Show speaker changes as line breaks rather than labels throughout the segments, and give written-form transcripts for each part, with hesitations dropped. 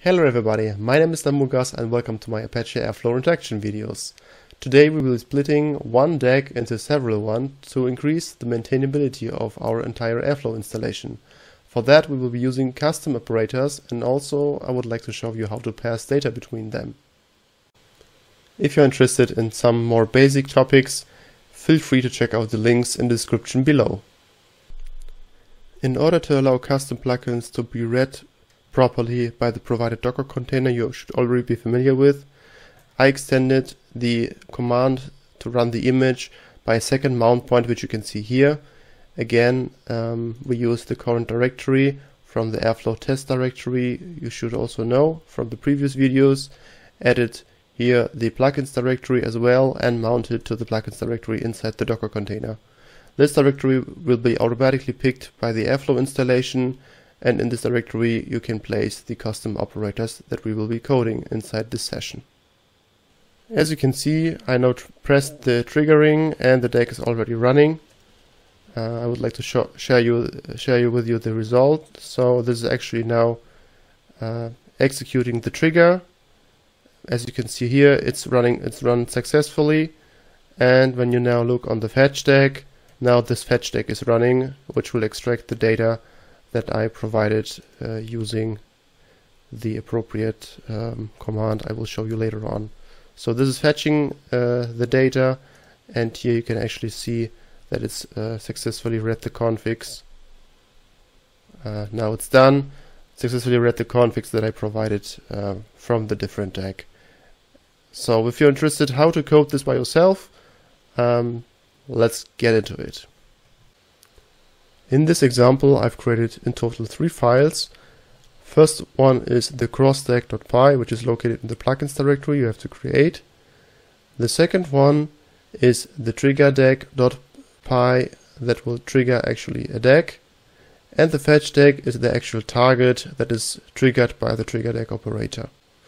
Hello everybody, my name is Damugas and welcome to my Apache Airflow introduction videos. Today we will be splitting one DAG into several ones to increase the maintainability of our entire Airflow installation. For that we will be using custom operators, and also I would like to show you how to pass data between them. If you're interested in some more basic topics, feel free to check out the links in the description below. In order to allow custom plugins to be read properly by the provided Docker container you should already be familiar with, I extended the command to run the image by a second mount point, which you can see here. Again, we use the current directory from the Airflow test directory. You should also know from the previous videos. Added here the plugins directory as well and mounted to the plugins directory inside the Docker container. This directory will be automatically picked by the Airflow installation, and in this directory you can place the custom operators that we will be coding inside this session. As you can see, I now pressed the triggering and the DAG is already running. I would like to share with you the result. So this is actually now executing the trigger. As you can see here, it's run successfully. And when you now look on the fetch DAG, now this fetch DAG is running, which will extract the data that I provided using the appropriate command I will show you later on. So this is fetching the data, and here you can actually see that it's successfully read the configs. Now it's done, successfully read the configs that I provided from the different DAG. So if you're interested how to code this by yourself, let's get into it. In this example, I've created in total 3 files. First one is the crossdag.py, which is located in the plugins directory you have to create. The second one is the triggerdag.py that will trigger actually a DAG. And the fetch DAG is the actual target that is triggered by the triggerdag operator.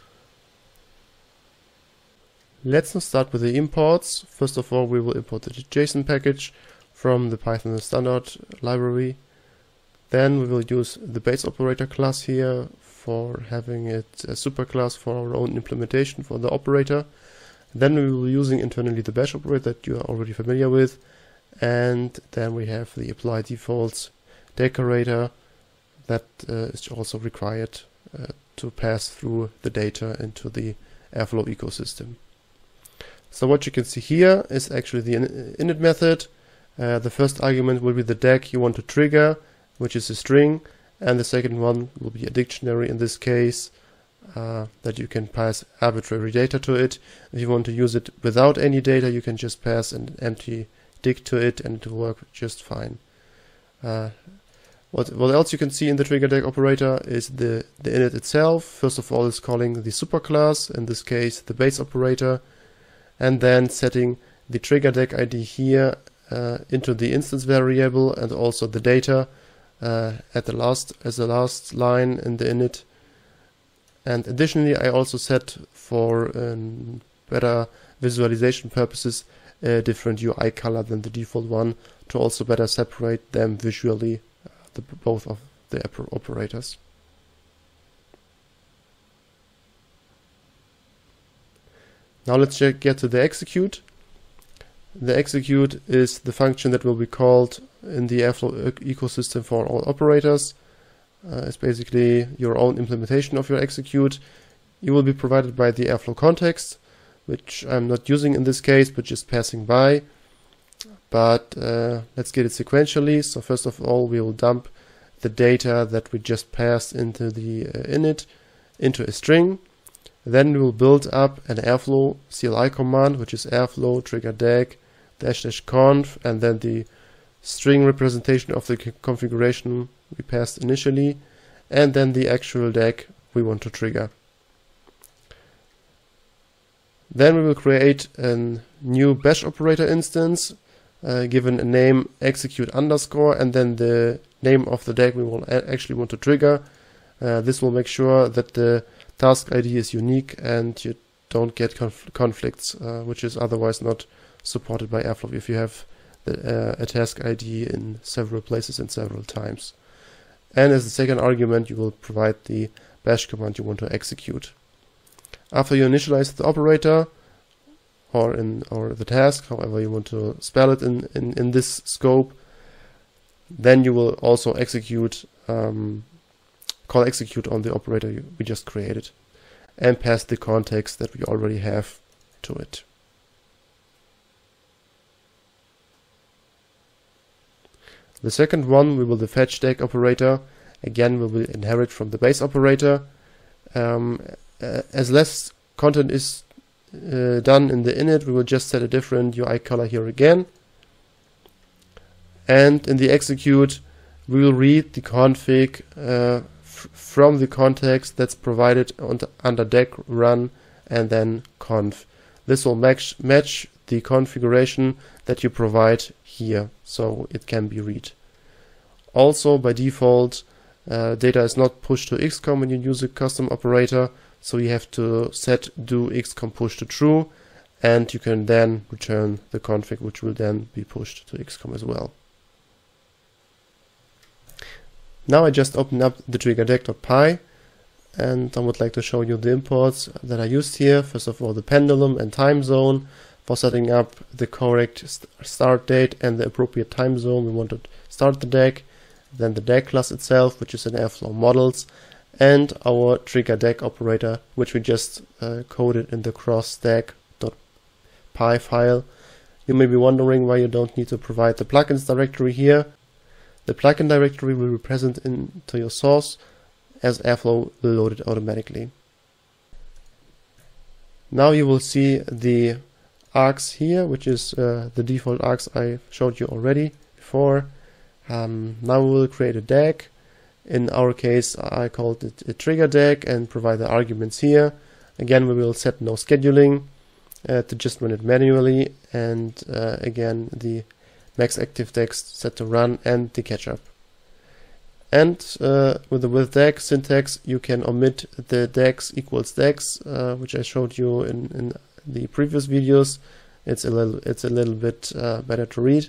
Let's now start with the imports. First of all, we will import the JSON package from the Python standard library. Then we will use the base operator class here for having it a superclass for our own implementation for the operator. Then we will be using internally the bash operator that you are already familiar with. And then we have the apply defaults decorator that is also required to pass through the data into the Airflow ecosystem. So what you can see here is actually the init method. The first argument will be the DAG you want to trigger, which is a string, and the second one will be a dictionary in this case, that you can pass arbitrary data to it. If you want to use it without any data, you can just pass an empty dict to it and it will work just fine. What else you can see in the triggerdag operator is the init itself. First of all, it's calling the superclass, in this case the base operator, and then setting the triggerdag ID here into the instance variable and also the data as the last line in the init. And additionally, I also set for better visualization purposes a different UI color than the default one to also better separate them visually, both of the operators. Now let's get to the execute. The execute is the function that will be called in the Airflow ecosystem for all operators. It's basically your own implementation of your execute. You will be provided by the Airflow context, which I'm not using in this case, but just passing by. But let's get it sequentially. So first of all, we will dump the data that we just passed into the init into a string. Then we will build up an Airflow CLI command, which is airflow triggerdag --conf, and then the string representation of the configuration we passed initially, and then the actual DAG we want to trigger. Then we will create a new bash operator instance, given a name execute underscore, and then the name of the DAG we will actually want to trigger. This will make sure that the task ID is unique and you don't get conflicts, which is otherwise not supported by Airflow if you have a task ID in several places and several times. And as the second argument, you will provide the bash command you want to execute. After you initialize the operator, or the task, however you want to spell it in this scope, then you will also execute, call execute on the operator we just created, and pass the context that we already have to it. The second one, we will the fetch DAG operator. Again, we will inherit from the base operator. As less content is done in the init, we will just set a different UI color here again. And in the execute, we will read the config from the context that's provided under DAG run and then conf. This will match the configuration that you provide here, so it can be read. Also, by default, data is not pushed to XCOM when you use a custom operator, so you have to set do XCOM push to true, and you can then return the config, which will then be pushed to XCOM as well. Now I just opened up the trigger.dag.py, and I would like to show you the imports that I used here. First of all, the pendulum and time zone for setting up the correct start date and the appropriate time zone we want to start the DAG. Then the DAG class itself, which is in Airflow models, and our trigger DAG operator, which we just coded in the cross.dag.py file. You may be wondering why you don't need to provide the plugins directory here. The plugin directory will be present into your source, as Airflow will load it automatically. Now you will see the args here, which is the default args I showed you already before. Now we will create a DAG. In our case, I called it a trigger DAG and provide the arguments here. Again, we will set no scheduling to just run it manually, and again the max active DAGs set to run and the catch-up. And with the with DAG syntax, you can omit the dags equals dags, which I showed you in the previous videos. It's a little bit better to read.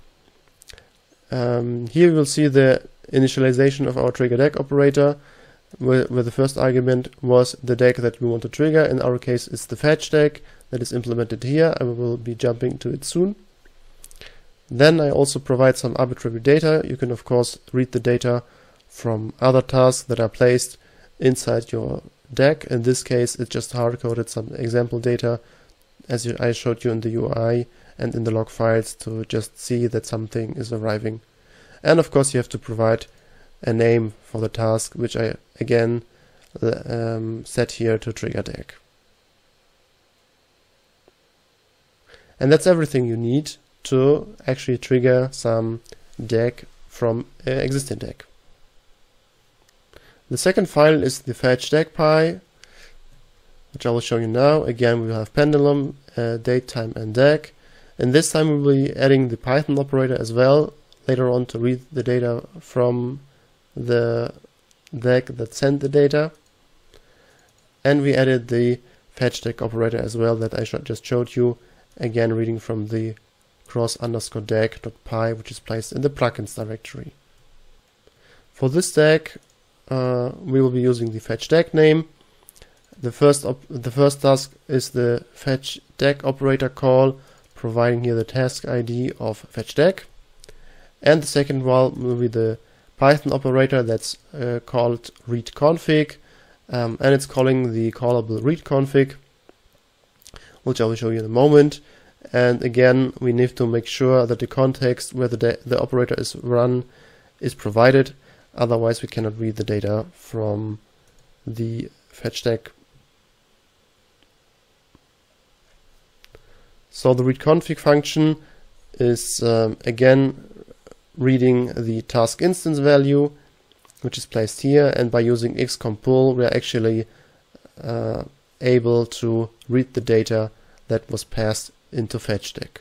Here we will see the initialization of our trigger DAG operator, where the first argument was the DAG that we want to trigger. In our case, it's the fetch DAG that is implemented here. I will be jumping to it soon. Then I also provide some arbitrary data. You can of course read the data from other tasks that are placed inside your DAG. In this case, it just hard-coded some example data as I showed you in the UI and in the log files to just see that something is arriving. And of course you have to provide a name for the task, which I again set here to trigger DAG. And that's everything you need to actually trigger some DAG from existing DAG. The second file is the fetch DAG.py, which I will show you now. Again, we will have pendulum, date, time, and DAG. And this time we will be adding the Python operator as well later on to read the data from the DAG that sent the data. And we added the fetch DAG operator as well that I just showed you, again reading from the cross_dag.py, which is placed in the plugins directory. For this DAG, we will be using the fetch DAG name. The first task is the fetch DAG operator call, providing here the task ID of fetch DAG. And the second one will be the Python operator that's called readConfig, and it's calling the callable readConfig, which I will show you in a moment. And again, we need to make sure that the context where the operator is run is provided, otherwise we cannot read the data from the fetch DAG. So the readConfig function is again reading the task instance value, which is placed here, and by using XCOM pull we are actually able to read the data that was passed into fetch DAG.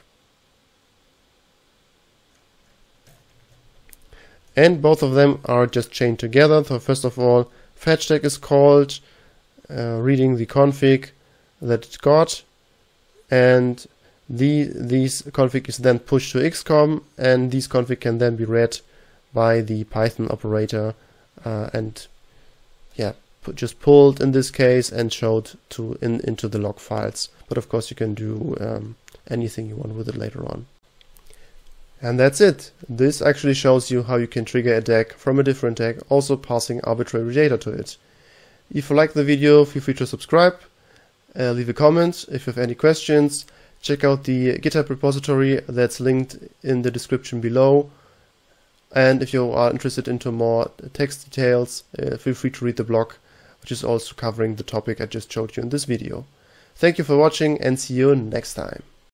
And both of them are just chained together. So first of all, fetch DAG is called, reading the config that it got, and these config is then pushed to XCOM, and these config can then be read by the Python operator and yeah, just pulled in this case and showed into the log files. But of course you can do anything you want with it later on. And that's it. This actually shows you how you can trigger a DAG from a different DAG, also passing arbitrary data to it. If you like the video, feel free to subscribe, leave a comment. If you have any questions, check out the GitHub repository that's linked in the description below. And if you are interested into more text details, feel free to read the blog, which is also covering the topic I just showed you in this video. Thank you for watching and see you next time.